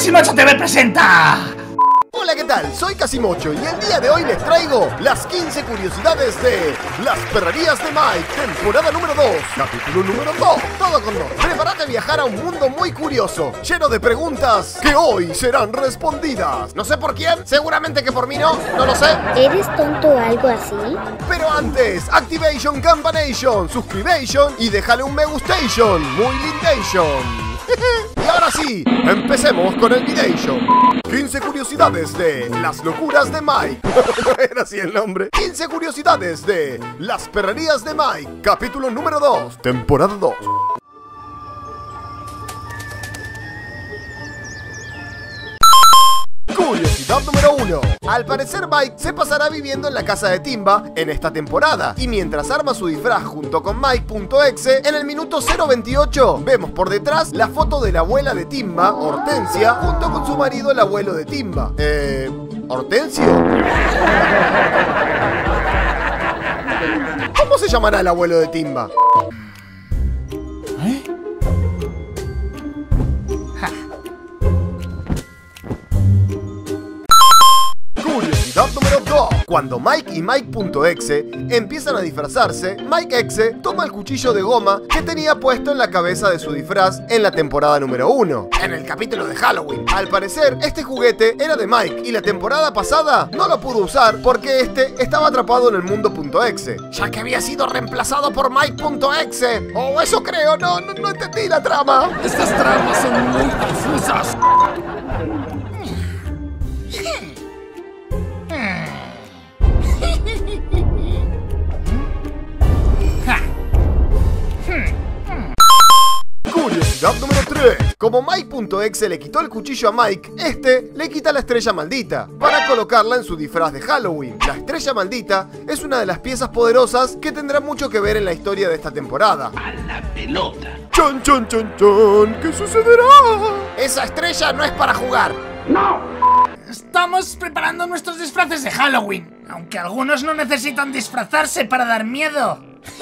Casimocho TV presenta. Hola, ¿qué tal? Soy Casimocho y el día de hoy les traigo las 15 curiosidades de Las Perrerías de Mike, temporada número 2, capítulo número 2, todo con 2. Prepárate a viajar a un mundo muy curioso, lleno de preguntas que hoy serán respondidas. No sé por quién, seguramente que por mí no lo sé. ¿Eres tonto o algo así? Pero antes, Activation Campanation, Subscribation y déjale un me gustation, muy lindation. Y ahora sí, empecemos con el videation. 15 curiosidades de Las Locuras de Mike. No era así el nombre. 15 curiosidades de Las Perrerías de Mike, capítulo número 2, temporada 2. Curiosidad número 1. Al parecer Mike se pasará viviendo en la casa de Timba en esta temporada. Y mientras arma su disfraz junto con Mike.exe, en el minuto 0:28 vemos por detrás la foto de la abuela de Timba, Hortensia, junto con su marido el abuelo de Timba. ¿Hortensio? ¿Cómo se llamará el abuelo de Timba? Curiosidad número 2. Cuando Mike y Mike.exe empiezan a disfrazarse, Mike.exe toma el cuchillo de goma que tenía puesto en la cabeza de su disfraz en la temporada número 1, en el capítulo de Halloween. Al parecer, este juguete era de Mike y la temporada pasada no lo pudo usar porque este estaba atrapado en el mundo.exe, ya que había sido reemplazado por Mike.exe. O eso creo, no entendí la trama. Estas tramas son muy confusas. Curiosidad número 3. Como Mike.exe le quitó el cuchillo a Mike, este le quita la estrella maldita para colocarla en su disfraz de Halloween. La estrella maldita es una de las piezas poderosas que tendrá mucho que ver en la historia de esta temporada. A la pelota. ¡Chon, chon, chon, chon! ¿Qué sucederá? Esa estrella no es para jugar. ¡No! Estamos preparando nuestros disfraces de Halloween, aunque algunos no necesitan disfrazarse para dar miedo.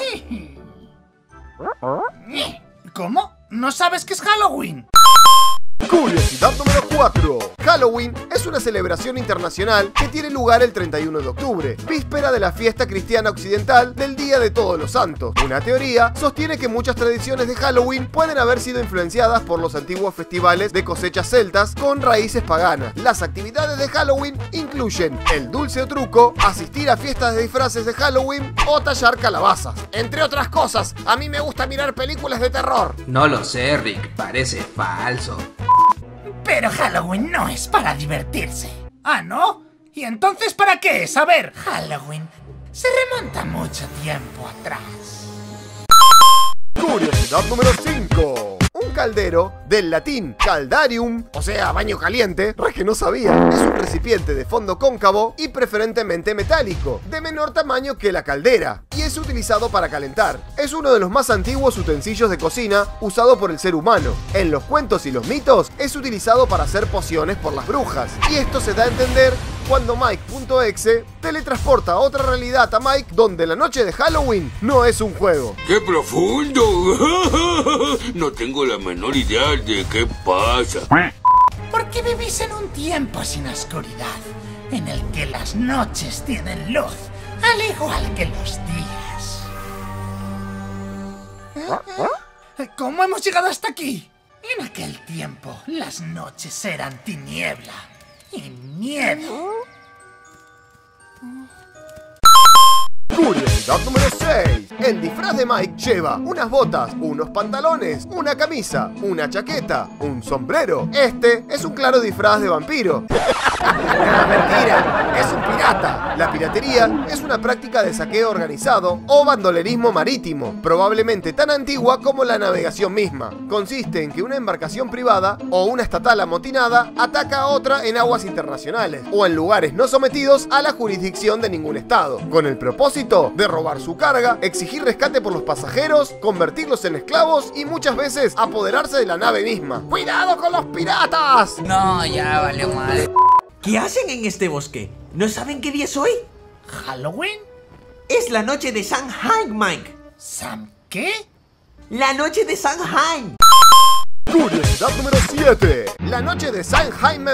¿Cómo? ¿No sabes qué es Halloween? Curiosidad número 4. Halloween es una celebración internacional que tiene lugar el 31 de octubre, víspera de la fiesta cristiana occidental del Día de Todos los Santos. Una teoría sostiene que muchas tradiciones de Halloween pueden haber sido influenciadas por los antiguos festivales de cosechas celtas con raíces paganas. Las actividades de Halloween incluyen el dulce o truco, asistir a fiestas de disfraces de Halloween o tallar calabazas. Entre otras cosas, a mí me gusta mirar películas de terror. No lo sé, Rick, parece falso. Pero Halloween no es para divertirse. ¿Ah, no? ¿Y entonces para qué es? A ver, Halloween se remonta mucho tiempo atrás. Curiosidad número 5. Un caldero, del latín caldarium, o sea, baño caliente, re que no sabía, es un recipiente de fondo cóncavo y preferentemente metálico, de menor tamaño que la caldera, y es utilizado para calentar. Es uno de los más antiguos utensilios de cocina usado por el ser humano. En los cuentos y los mitos es utilizado para hacer pociones por las brujas, y esto se da a entender cuando Mike.exe teletransporta a otra realidad a Mike, donde la noche de Halloween no es un juego. ¡Qué profundo! No tengo la menor idea de qué pasa. Porque vivís en un tiempo sin oscuridad, en el que las noches tienen luz, al igual que los días. ¿Cómo hemos llegado hasta aquí? En aquel tiempo, las noches eran tiniebla y miedo. Curiosidad número 6. El disfraz de Mike lleva unas botas, unos pantalones, una camisa, una chaqueta, un sombrero. Este es un claro disfraz de vampiro. Mentira, es un pirata. La piratería es una práctica de saqueo organizado o bandolerismo marítimo, probablemente tan antigua como la navegación misma. Consiste en que una embarcación privada o una estatal amotinada ataca a otra en aguas internacionales o en lugares no sometidos a la jurisdicción de ningún estado, con el propósito de robar su carga, exigir rescate por los pasajeros, convertirlos en esclavos y muchas veces apoderarse de la nave misma. ¡Cuidado con los piratas! No, ya valió mal. ¿Qué hacen en este bosque? ¿No saben qué día es hoy? ¿Halloween? Es la noche de Samhain, Mike. ¿Sam qué? La noche de Samhain. Curiosidad número 7. La noche de Samhain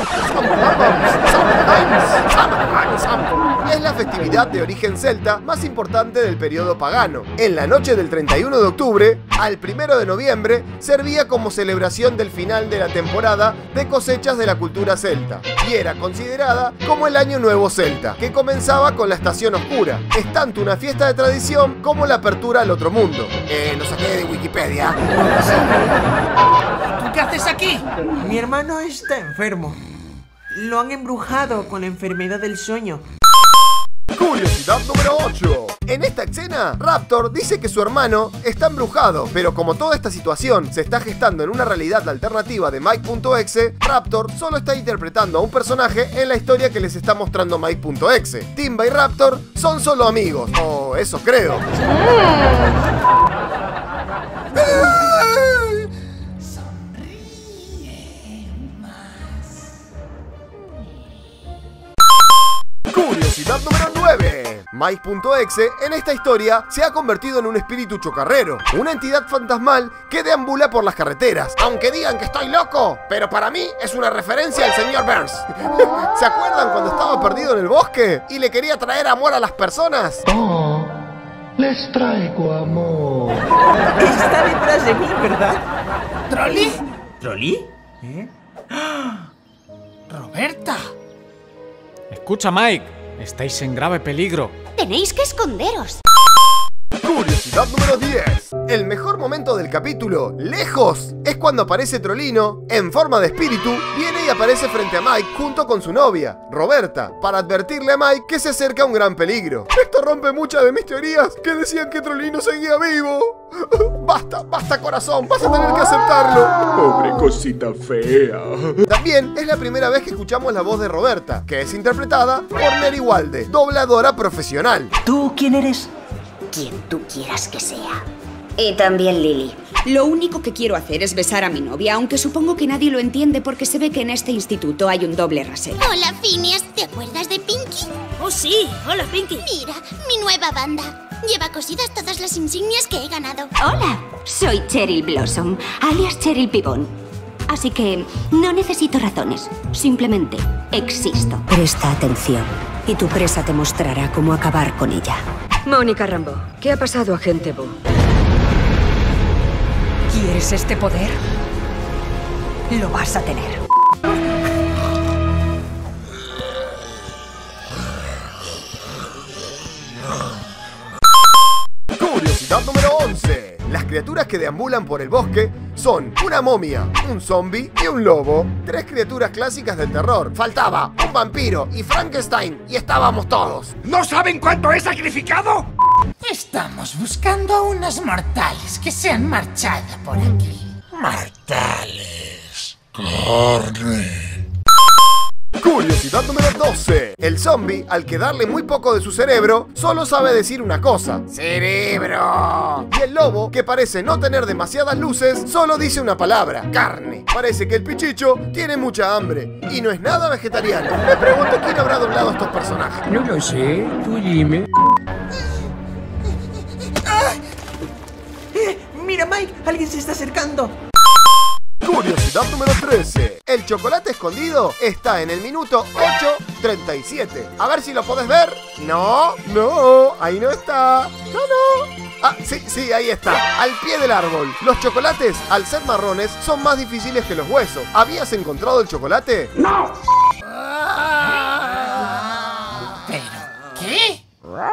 es la festividad de origen celta más importante del periodo pagano. En la noche del 31 de octubre al 1 de noviembre servía como celebración del final de la temporada de cosechas de la cultura celta y era considerada como el Año Nuevo Celta, que comenzaba con la estación oscura. Es tanto una fiesta de tradición como la apertura al otro mundo. Lo saqué de Wikipedia. ¿Tú qué haces aquí? Mi hermano está enfermo. Lo han embrujado con la enfermedad del sueño. Curiosidad número 8. En esta escena, Raptor dice que su hermano está embrujado, pero como toda esta situación se está gestando en una realidad alternativa de Mike.exe, Raptor solo está interpretando a un personaje en la historia que les está mostrando Mike.exe. Timba y Raptor son solo amigos, o eso creo. Curiosidad número 9. Mike.exe en esta historia se ha convertido en un espíritu chocarrero, una entidad fantasmal que deambula por las carreteras. Aunque digan que estoy loco, pero para mí es una referencia al señor Burns. ¿Se acuerdan cuando estaba perdido en el bosque y le quería traer amor a las personas? Oh, les traigo amor. Está detrás de mí, ¿verdad? ¿Trolli? ¿Trolli? ¡Roberta! Escucha, Mike, estáis en grave peligro. Tenéis que esconderos. Curiosidad número 10. El mejor momento del capítulo, lejos, es cuando aparece Trollino, en forma de espíritu, viene y aparece frente a Mike junto con su novia, Roberta, para advertirle a Mike que se acerca un gran peligro. Esto rompe muchas de mis teorías que decían que Trollino seguía vivo. Basta corazón, vas a tener que aceptarlo. Pobre cosita fea. También es la primera vez que escuchamos la voz de Roberta, que es interpretada por Neri Walde, dobladora profesional. ¿Tú quién eres? Quien tú quieras que sea. Y también Lily. Lo único que quiero hacer es besar a mi novia, aunque supongo que nadie lo entiende porque se ve que en este instituto hay un doble rasero. Hola, Phineas. ¿Te acuerdas de Pinky? Oh, sí. Hola, Pinky. Mira, mi nueva banda. Lleva cosidas todas las insignias que he ganado. Hola, soy Cheryl Blossom, alias Cheryl Pibón. Así que no necesito razones, simplemente existo. Presta atención y tu presa te mostrará cómo acabar con ella. Mónica Rambeau, ¿qué ha pasado, agente Boo? ¿Quieres este poder? Lo vas a tener. Curiosidad número 11. Las criaturas que deambulan por el bosque son una momia, un zombie y un lobo. 3 criaturas clásicas del terror. Faltaba un vampiro y Frankenstein y estábamos todos. ¿No saben cuánto he sacrificado? Estamos buscando a unos mortales que se han marchado por aquí. Mortales. Carne. Curiosidad número 12. El zombie, al quedarle muy poco de su cerebro, solo sabe decir una cosa: ¡cerebro! Y el lobo, que parece no tener demasiadas luces, solo dice una palabra: carne. Parece que el pichicho tiene mucha hambre y no es nada vegetariano. Me pregunto quién habrá doblado a estos personajes. No lo sé, tú dime. Mira, Mike, alguien se está acercando. Curiosidad número 13. El chocolate escondido está en el minuto 8:37. A ver si lo podés ver. No, ahí no está. No. Ah, sí, ahí está. Al pie del árbol. Los chocolates, al ser marrones, son más difíciles que los huesos. ¿Habías encontrado el chocolate? ¡No! ¿Pero qué?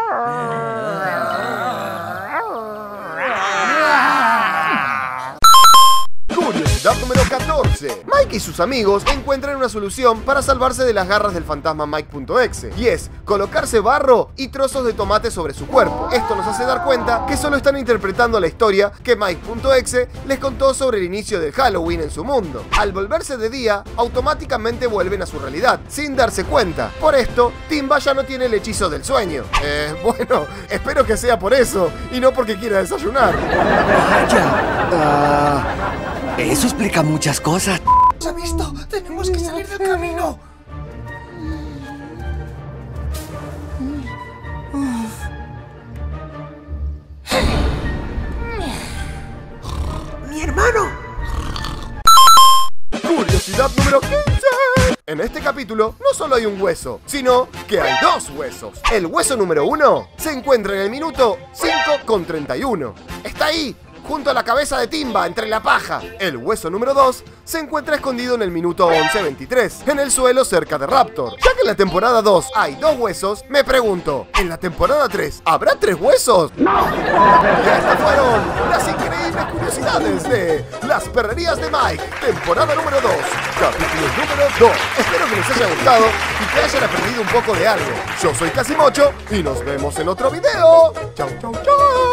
Curiosidad número 14. Mike y sus amigos encuentran una solución para salvarse de las garras del fantasma Mike.exe, y es colocarse barro y trozos de tomate sobre su cuerpo. Esto nos hace dar cuenta que solo están interpretando la historia que Mike.exe les contó sobre el inicio del Halloween en su mundo. Al volverse de día, automáticamente vuelven a su realidad, sin darse cuenta. Por esto, Timba ya no tiene el hechizo del sueño. Bueno, espero que sea por eso, y no porque quiera desayunar. Eso explica muchas cosas. ¿Se ha visto? Tenemos que salir del camino. ¡Mi hermano! Curiosidad número 15. En este capítulo no solo hay un hueso, sino que hay dos huesos. El hueso número 1 se encuentra en el minuto 5:31. Está ahí, junto a la cabeza de Timba, entre la paja. El hueso número 2 se encuentra escondido en el minuto 11:23, en el suelo cerca de Raptor. Ya que en la temporada 2 hay 2 huesos, me pregunto, ¿en la temporada 3 habrá 3 huesos? ¡No! Y estas fueron las increíbles curiosidades de Las Perrerías de Mike, temporada número 2, capítulo número 2. Espero que les haya gustado y que hayan aprendido un poco de algo. Yo soy Casimocho y nos vemos en otro video. ¡Chau, chau, chau!